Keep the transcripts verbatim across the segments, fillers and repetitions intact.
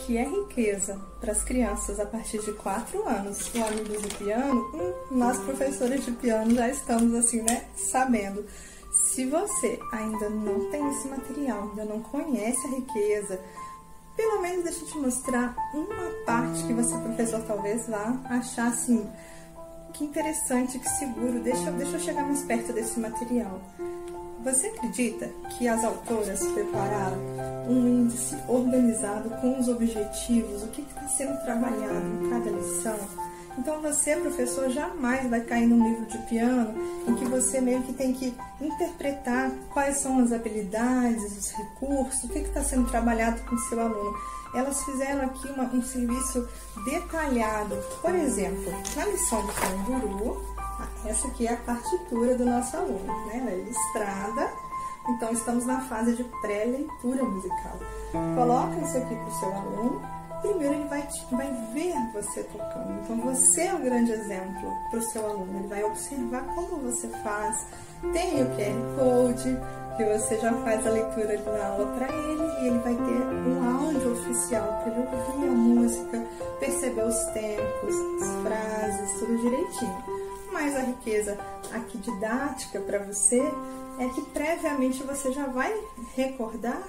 que é riqueza para as crianças a partir de quatro anos, o Amigos do Piano, hum, nós professores de piano já estamos assim, né, sabendo. Se você ainda não tem esse material, ainda não conhece a riqueza, pelo menos deixa eu te mostrar uma parte que você, professor, talvez vá achar assim, que interessante, que seguro, deixa, deixa eu chegar mais perto desse material. Você acredita que as autoras prepararam um índice organizado com os objetivos, o que está sendo trabalhado em cada lição? Então você, professor, jamais vai cair num livro de piano em que você meio que tem que interpretar quais são as habilidades, os recursos, o que está sendo trabalhado com o seu aluno. Elas fizeram aqui uma, um serviço detalhado. Por exemplo, na lição do canguru, essa aqui é a partitura do nosso aluno, né? Ela é ilustrada, então estamos na fase de pré-leitura musical. Coloca isso aqui para o seu aluno. Primeiro ele vai, te, vai ver você tocando, então você é um grande exemplo para o seu aluno, ele vai observar como você faz, tem o Q R Code, que você já faz a leitura na aula para ele, e ele vai ter um áudio oficial para ele ouvir a música, perceber os tempos, as frases, tudo direitinho. Mas a riqueza aqui didática para você é que previamente você já vai recordar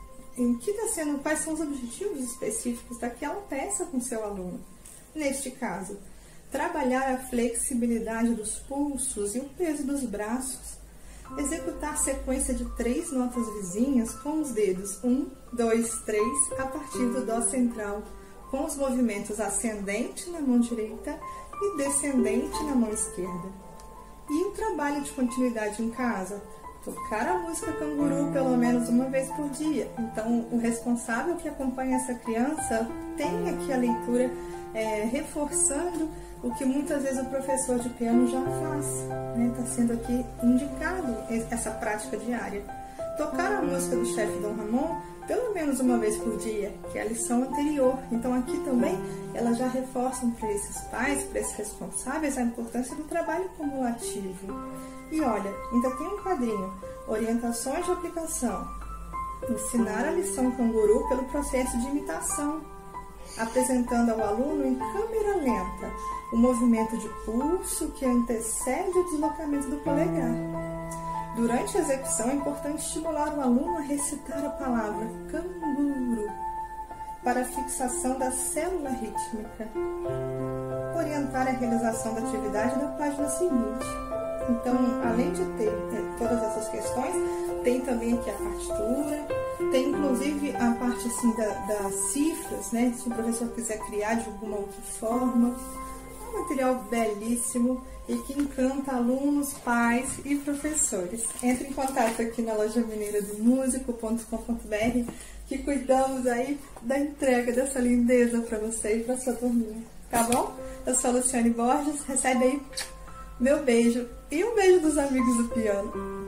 em que está sendo, quais são os objetivos específicos daquela peça com seu aluno. Neste caso, trabalhar a flexibilidade dos pulsos e o peso dos braços. Executar sequência de três notas vizinhas com os dedos um, dois, três, a partir do Dó central, com os movimentos ascendente na mão direita e descendente na mão esquerda. E o trabalho de continuidade em casa? Tocar a música canguru pelo menos uma vez por dia. Então, o responsável que acompanha essa criança tem aqui a leitura é, reforçando o que muitas vezes o professor de piano já faz. Está, né? Sendo aqui indicado essa prática diária. Tocar a música do chefe Dom Ramon pelo menos uma vez por dia, que é a lição anterior. Então, aqui também, elas já reforçam para esses pais, para esses responsáveis, a importância do trabalho cumulativo. E olha, ainda tem um quadrinho, orientações de aplicação. Ensinar a lição canguru pelo processo de imitação, apresentando ao aluno em câmera lenta o movimento de pulso que antecede o deslocamento do polegar. Durante a execução é importante estimular o aluno a recitar a palavra canguru para a fixação da célula rítmica. Orientar a realização da atividade na página seguinte. Então, além de ter é, todas essas questões, tem também aqui a partitura, tem inclusive a parte assim, da, das cifras, né? Se o professor quiser criar de alguma outra forma. Um material belíssimo e que encanta alunos, pais e professores. Entre em contato aqui na loja mineira do músico ponto com ponto br, que cuidamos aí da entrega dessa lindeza para você e para sua turminha. Tá bom? Eu sou a Luciane Borges, recebe aí meu beijo e um beijo dos amigos do piano.